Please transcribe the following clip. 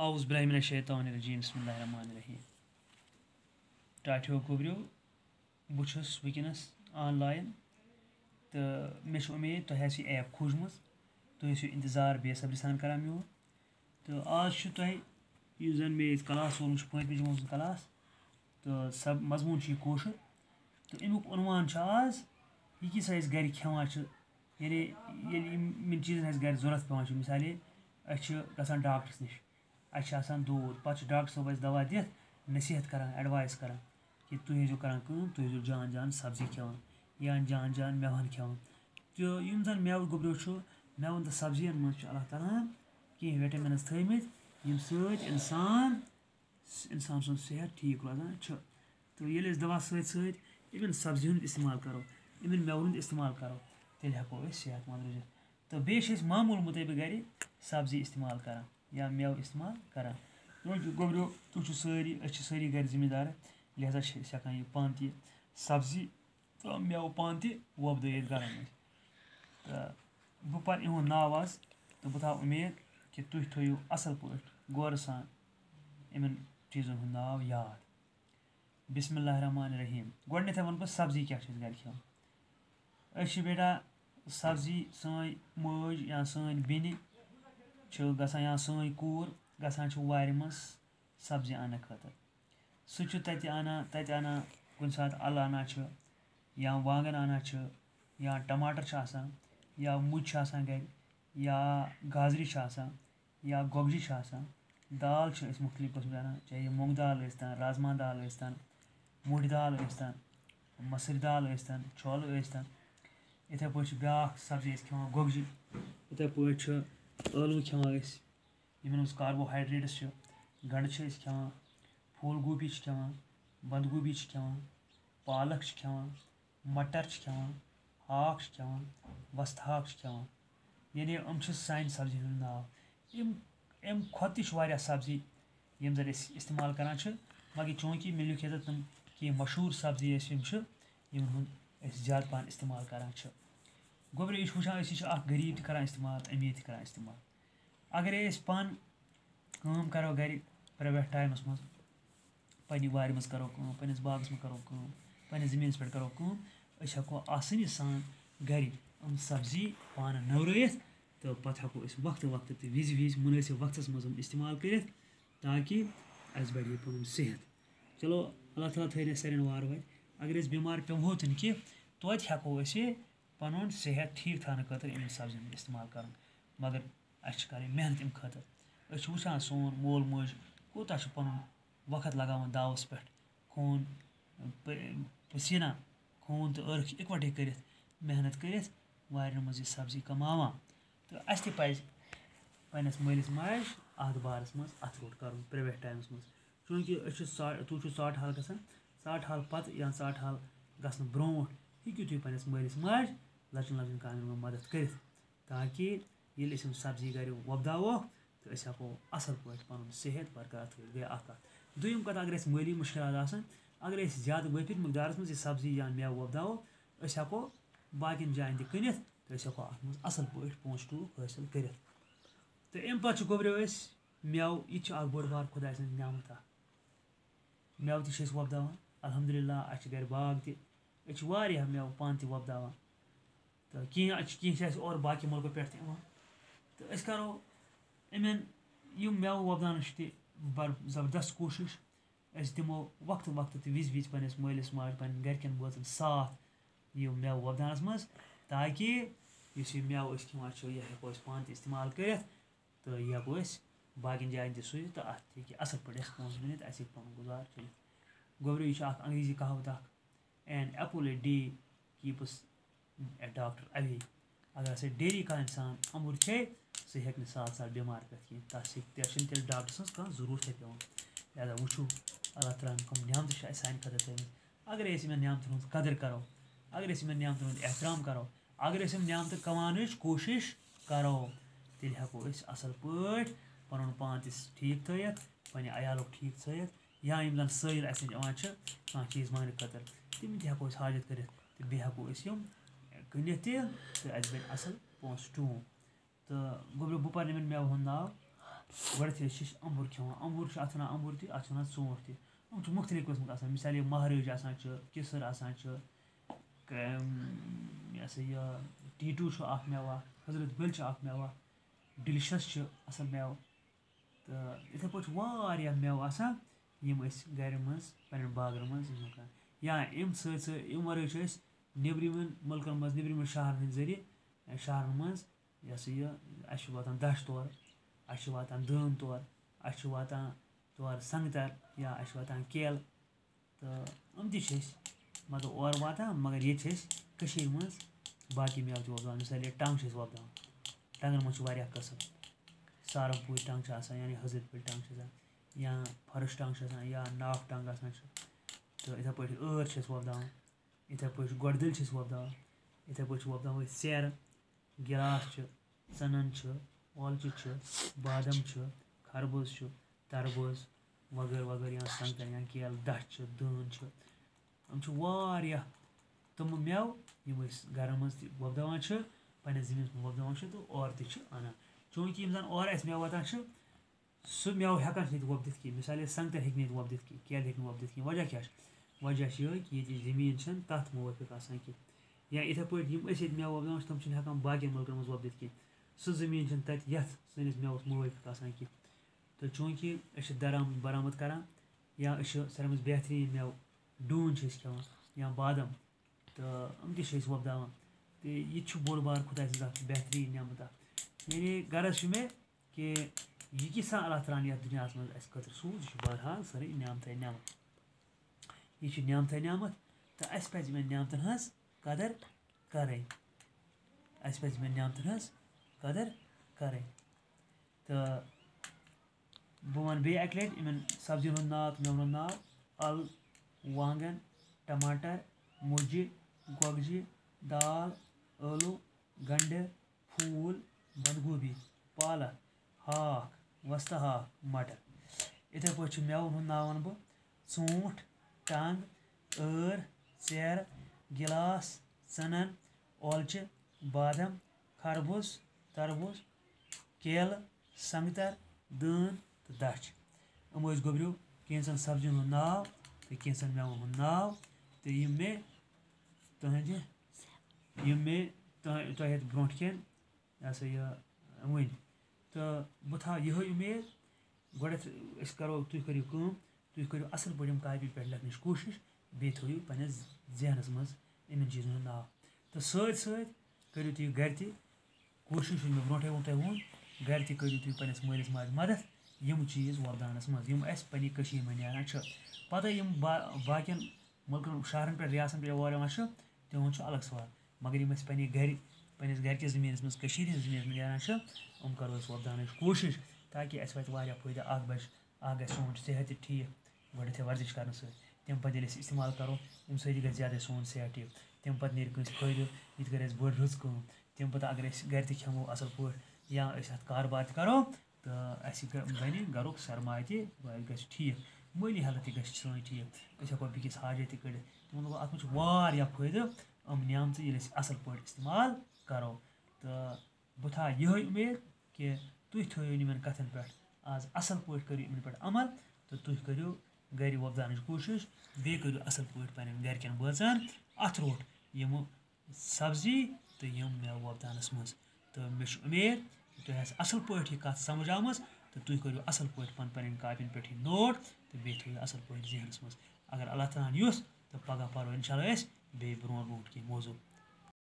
औज़ बिल्लाहि मिनश शैतानिर रजीम बिस्मिल्लाहिर रहमानिर रहीम। टाठियो गोबरियो बह छुस वुनकस ऑनलाइन तो मे उम्मीद तुह आसि ऐप खोजमज तुह आसो इंतजार बेसब्री सान करान मोन। तो आज तुह यु जन मे क्लास वोलमुत पतमि जुमो क्लास तो सब मजमून कौशर तो अमुक उनवान आज यह किस गर खेवान यानी इन चीज़न गर जरूरत पे मिसाले गसान डॉक्टरस नश दूर पे डॉक्टर साहब दवा दित नसीहत करान एडवाइस करान कि तुह करान तुह जान जान सब्जी खेवान या जान जान मेवन खेवान। तो यम जन मेव गोबरियो मेवन तो सब्जियन मज अल्लाह ताला कह विटामिनस थमित यम सत इंसान सुन सेहत ठीक रोजान। तो ये दवा इन सब्जी हूँ इस्तेमाल करो इन मेवन इस्तेमाल करो तेल हेको सेहतमंद रोजित। तो बेस मामूल मुताबिक गर सब्जी इस्तेमाल करान या मेव इस्तेमाल करान। गोबरियो तुम सारी गर जिम्मेदार लिहाजा हेकान यह पान तह सब्जी तो मेव पान तह वोपदायित गरन मज। तो बह पर इहुंद नाव आज तो बह थो उम्मीद कि तुह थो असल पे गौर सान इन चीज़न हूँ नाव याद। बिस्मिल्लाहिर रहमानिर रहीम। गोडनेथ वन बह सब्जी क्या गर खेवान बेटा सब्जी सन मज या सन बेन गसान या सन कूर गसान वारि मज सब्जी आने खतर सह तत आना कुन सात अल आना या वांगन आना या टमाटर आसान या मुज आसान गर या गाजरी आसान या गोगजी आसान दाल मुख्तलिफ कस्म आना चाहे मूंग दाल यस्तन राजमा दाल यस्तन मुड़ दाल यस्तन मसर दाल यस्तन छोल यस्तन। इथे पे ब्या सब्जी खेवान गोगजी इथे पे ळू खेवान इन कार्बोहाइड्रेट्स गंड खेवान फूल गोभी खेवान बंद गोभी खेवान पालक खेवान मटर खेवान हाक खेवान वस्त हाक खेवान यानी सान सब्जी हूँ नाव। अम खुद तह सब्जी यम जन इस्तेमाल करान मगर चूंकि मे लिखे तम कि मशहूर सब्जी यम ज्यादा पान इस्तेमाल करान। गोबरियो यह वुचान गरीब तह करान इस्तेमाल अमीर तह करान इस्तेमाल। अगर पान काम करो गर प्राइवेट टाइमस मज पन्ने वारि मज करो पन्निस बागस मज करो पन्निस जमीनस पे करो हेको आसानी सान गर सब्जी पान नवरत तो पत् हेको वक्त वक्त तो विज मुनासिब वक्तस मज इस्तेमाल कर ताकि अस बढ़ पुन सेहत। चलो अल्लाह ताला थन सारे वार वत अगर बीमार पेमो तन कि तोत हेको पुन सेहत ठीक थाने खतर इन सब्जियन इस्तेमाल कर मगर कर मेहनत अम खतर वुचान सोन मोल मोज कूता पुन वक्त लगान दावस पे खून पसीना खून तो अर्ख इकवटे कर मेहनत कर वारन मज सब्जी कमावान। तो अस पन्नस मालिस माज अत बारस मज अथ रोट कर प्राइवेट टाइमस मज चूंकि तुम साठ हाल गसान साठ हाल पत् या साठ हाल गसन ब्रो हेकू तुम पन्नस मालिस माज लचन लचन कामन में मदद कर ताकि ये सब्जी गर वोपदावो तो हेको असल पे पुन सेहत बरकरार थो गई अख दुम कत अगर माली मुश्किल अगर ज्यादा वफित मकदारस मज सब्जी या मेव वोपदावो हेको बाकिन जान तह कनित तो हेको अत मज असल पे पोस टूक हासिल कर। तो अम पे गोबरियो मेव यह बड़ बार खुदा सद नियामत मेव तह वोपदावान अल्हम्दुलिल्लाह गर बाग तह मेव पान तह वोपदावान। तो कह और बाकी मुल्कों पे तो करो इन मेव वोपदान बड़ ज़बरदस्त कोशिश दिमो वक्त वक्त तो विज पन्निस मालिस माज पन्न गरकन बोजन साथ यह मेव वोपदानस मज ताकि इस मेव खेवान यह हेको पान तह इस्तेमाल कर तो यह हेको बाकिन जान तह सूझ तो अत हे असल पे पोस बनित अस पुन गुजार चलित। गोबरियो यह अंग्रेजी कहावत an apple a day keeps a doctor away. अगर हसा डेली का इंसान अमूर खे सह हे साथ साथ बीमार पे कहें तेल डॉक्टर सज कह जरूरत पे लिहाजा वो अल्लाह ताला कम नियामत सान खतर थमित अगर इन नियामतन हूँ कदर करो अगर इन नियामतन हूँ एहतराम करो अगर नियामत कमान कोशिश करो तेल हेको असल पे पुन पान तह ठीक थत पे अयाल ठीक थत या यम जन साइल कह चीज़ मांगने खतर तम हेको हाजिर कर बे हेको कनित तो अस बन असल पोस टूक। तो गोबरियो बह पर मेव हूँ नाव गۄडٕنٮ۪تھٕے چھِ أسۍ اَمبُر کھٮ۪وان اَمبُر چھُ اَتھ وَنان اَمبُر تہِ اَتھ چھِ وَنان ژوٗنٛٹھ تہِ یِم چھِ مُختلِف قٕسمٕکۍ آسان مِثال یہِ مہرٲج آسان چھِ کِسٕر آسان چھِ یہِ ہسا یہِ ٹیٖٹوٗ چھُ اَکھ مٮ۪وٕ اَکھ حضرت بل چھُ اَکھ مٮ۪وٕ اَکھ ڈِلِشَس چھُ اَصٕل مٮ۪وٕ تہٕ یِتھَے پٲٹھۍ چھِ واریاہ مٮ۪وٕ آسان یِم أسۍ گَرِ منٛز پنٛنٮ۪ن باغَن منٛز یوٗز کَران یا اَمہِ سۭتۍ سۭتۍ اَمہِ وَرٲے چھِ أسۍ نیٚبرِمٮ۪ن مُلکَن منٛز نیٚبرِمٮ۪ن شہرَن ہٕنٛدۍ ذٔریعہِ شہرَن منٛز یہِ ہسا یہِ اَسہِ چھُ واتان دَچھ تورٕ اَسہِ چھِ واتان دٲن تورٕ اَسہِ چھُ واتان تورٕ سنٛگتَر یا اَسہِ چھِ واتان کیلہٕ تہٕ یِم تہِ چھِ أسۍ مطلب اورٕ واتان مگر ییٚتہِ چھِ أسۍ کٔشیٖرِ منٛز باقٕے مٮ۪وٕ تہِ وۄپداوان مِثال ییٚتہِ ٹنٛگ چھِ أسۍ وۄپداوان ٹنٛگَن منٛز چھِ واریاہ قٕسٕم سارَن پوٗرِ ٹنٛگ چھِ آسان یعنی حضرت بل ٹنٛگ چھِ آسان یا فارٮ۪سٹ ٹنٛگ چھِ آسان یا ناگ ٹنٛگ آسان چھِ تہٕ یِتھَے پٲٹھۍ ٲر چھِ أسۍ وۄپداوان یِتھَے پٲٹھۍ چھِ گۄڈٕ دِل چھِ أسۍ وۄپداوان یِتھَے پٲٹھۍ چھِ وۄپداوان أسۍ ژیرٕ گِلاس چھِ ژٕنَن چھِ ٲلچہِ چھِ بادام چھِ خربوز چھُ تربوز وغٲرٕ وغٲرٕ یا سنٛگتَر یا کیلہٕ دَچھ چھِ دٲن چھِ یِم چھِ واریاہ تِمہٕ مٮ۪وٕ یِم أسۍ گَرَن منٛز تہِ وۄپداوان چھِ پنٛنِس زٔمیٖنَس منٛز وۄپداوان چھِ تہٕ اورٕ تہِ چھِ اَنان چوٗنٛکہِ یِم زَن اورٕ اَسہِ مٮ۪وٕ واتان چھِ سُہ مٮ۪وٕ ہٮ۪کان چھِ ییٚتہِ وۄپدِتھ کینٛہہ مِثال یہِ سنٛگتَر ہیٚکہِ نہٕ ییٚتہِ وۄپدِتھ کینٛہہ کیلہٕ ہیٚکہِ نہٕ وۄپدِتھ کینٛہہ وجہ کیٛاہ چھُ وجہ چھِ یِہوٚے کہِ ییٚتِچ زٔمیٖن چھَنہٕ تَتھ موٲفِق آسان کینٛہہ یا یِتھَے پٲٹھۍ یِم أسۍ ییٚتہِ مٮ۪وٕ وۄپداوان چھِ تِم چھِنہٕ ہٮ۪کان باقٕیَن مُلکَن منٛز وۄپدِتھ کینٛہہ سُہ زٔمیٖن چھِنہٕ تَتہِ یَتھ سٲنِس مٮ۪وَس موٲفِق آسان کینٛہہ تہٕ چوٗنٛکہِ أسۍ چھِ برآمد کَران یا أسۍ چھِ ساروی منٛز بہتریٖن مٮ۪وٕ ڈوٗنۍ چھِ أسۍ کھٮ۪وان یا بادام تہٕ یِم تہِ چھِ أسۍ وۄپداوان تہٕ یہِ تہِ چھُ بوٚڑ بار خۄداے سٕنٛز اَکھ بہتریٖن نعمت اَکھ یعنی غرض چھُ مےٚ کہِ یہِ کیٛاہ اللہ تعالیٰ ہَن یَتھ دُنیاہَس منٛز اَسہِ خٲطرٕ سوٗز یہِ چھُ بہرحال سٲرٕے نعمتٕے نعمت یہِ چھِ نعمتٕے نعمت تہٕ اَسہِ پَزِ یِمَن نعمتَن ہٕنٛز قدٕر کَرٕنۍ اَسہِ پَزِ یِمَن نعمتَن ہٕنٛز قدٕر کَرٕنۍ تہٕ بہٕ وَنہٕ بیٚیہِ اَکہِ لَٹہِ یِمَن سبزِیَن ہُنٛد ناو تہٕ مٮ۪وَن ہُنٛد ناو اَلہٕ وانٛگَن ٹماٹر مُجہِ گۄگجہِ دال ٲلوٕ گنٛڈٕ پھوٗل بنٛدگوٗبی پالک ہاکھ وۄستہٕ ہاکھ مٹر یِتھَے پٲٹھۍ چھِ مٮ۪وَن ہُنٛد ناو وَنہٕ بہٕ ژوٗنٛٹھ ٹنٛگ ٲر ژیرٕ گِلاس ژٕنَن ٲلچہِ بادام خربوز تربوز کیلہٕ سنٛگتر دٲن تہٕ دَچھ یِم ٲسۍ گوٚبریو کینٛژَن سبزِیَن ہُنٛد ناو تہٕ کینٛژَن مٮ۪وَن ہُنٛد ناو تہٕ یِم مےٚ تۄہہِ یَتھ برونٛٹھ کٮ۪ن یہِ ہسا یہِ ؤنۍ تہٕ بہٕ تھاو یِہوٚے اُمید گۄڈٮ۪تھ أسۍ کَرو تُہۍ کٔرِو کٲم تُہۍ کٔرِو اَصٕل پٲٹھۍ یِم کاپی پٮ۪ٹھ لیکھنٕچ کوٗشِش بیٚیہِ تھٲیِو پنٛنِس ذہنَس منٛز یِمَن چیٖزَن ہُنٛد ناو تہٕ سۭتۍ سۭتۍ کٔرِو تُہۍ گَرِ تہِ کوٗشِش یُس مےٚ برونٛٹھٕے تۄہہِ ووٚن گَرِ تہِ کٔرِو تُہۍ پنٛنِس مٲلِس ماجہِ مَدَد یِم چیٖز وۄپداونَس منٛز یِم اَسہِ پنٛنہِ کٔشیٖرِ منٛز نیران چھِ پَتہٕ یِم باقٕیَن مُلکَن شہرَن پٮ۪ٹھ رِیاستَن پٮ۪ٹھ اورٕ یِوان چھِ تِہُنٛد چھُ الگ سوال مگر یِم اَسہِ پنٛنِس گَرِکِس زٔمیٖنَس منٛز کٔشیٖرِ ہِنٛدِس زٔمیٖنَس منٛز نیران چھِ یِم کَرو أسۍ وۄپداونٕچ کوٗشِش تاکہِ اَسہِ واتہِ واریاہ فٲیدٕ اَکھ گژھِ سون صحت تہِ ٹھیٖک گۄڈنٮ۪تھٕے ورزِش کَرنہٕ سۭتۍ تمہِ پَتہٕ ییٚلہِ أسۍ اِستعمال کَرو تمہِ سۭتۍ گژھِ زیادَے سون صحت ٹھیٖک تمہِ پَتہٕ نیرِ کٲنٛسہِ فٲیدٕ یہِ تہِ کَرِ اَسہِ بٔڑ رٕژ کٲم تمہِ پَتہٕ اگر أسۍ گَرِ تہِ کھٮ۪مو اَصٕل پٲٹھۍ یا أسۍ اَتھ کاربار تہِ کَرو تہٕ اَسہِ بَنہِ گَرُک سرماے تہِ گژھِ ٹھیٖک مٲلی حالت تہِ گژھِ سٲنۍ ٹھیٖک أسۍ ہٮ۪کو بیٚکِس حاجت تہِ کٔڑِتھ تِمَن دوٚپ اَتھ منٛز چھُ واریاہ فٲیدٕ یِم نعمژٕ ییٚلہِ أسۍ اَصٕل پٲٹھۍ اِستعمال کَرو تہٕ بہٕ تھاو یِہوٚے اُمید کہِ تُہۍ تھٲیِو یِمَن کَتھَن پٮ۪ٹھ آز اَصٕل پٲٹھۍ کٔرِو یِمَن پٮ۪ٹھ عمل تہٕ تُہۍ کٔرِو گَرِ وۄپداونٕچ کوٗشِش بیٚیہِ کٔرِو اَصٕل پٲٹھۍ پنٛنٮ۪ن گَرِکٮ۪ن بٲژَن اَتھٕ روٚٹ یِمہٕ سبزی تہٕ یِم مٮ۪وٕ وۄپداونَس منٛز تہٕ مےٚ چھُ اُمید کہِ تۄہہِ آسہِ اَصٕل پٲٹھۍ یہِ کَتھ سَمٕجھ آمٕژ تہٕ تُہۍ کٔرِو اَصٕل پٲٹھۍ پنٕنٮ۪ن کاپیَن پٮ۪ٹھ یہِ نوٹ تہٕ بیٚیہِ تھٲیِو اَصٕل پٲٹھۍ ذہنَس منٛز اگر اللہ تعالیٰ ہَن یوٚژھ تہٕ پَگاہ پَرو اِنشاء اللہ أسۍ بیٚیہِ برونٛٹھ کینٛہہ موضوٗع